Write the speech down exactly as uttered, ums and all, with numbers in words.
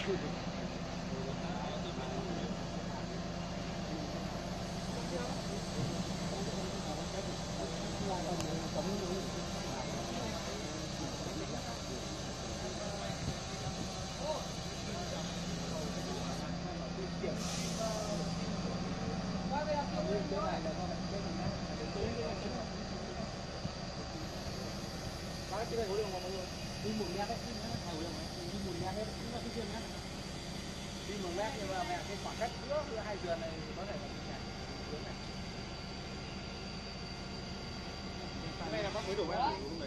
Cái này khối lượng mà mọi người đi một mét đấy, khối lượng đi một mét đấy, chúng ta cứ chuyên nhá. Đi một mét nhưng mà mẹ cái khoảng cách giữa giữa hai vườn này có thể là như này, hướng này. Cái này là bác mới đổ vào.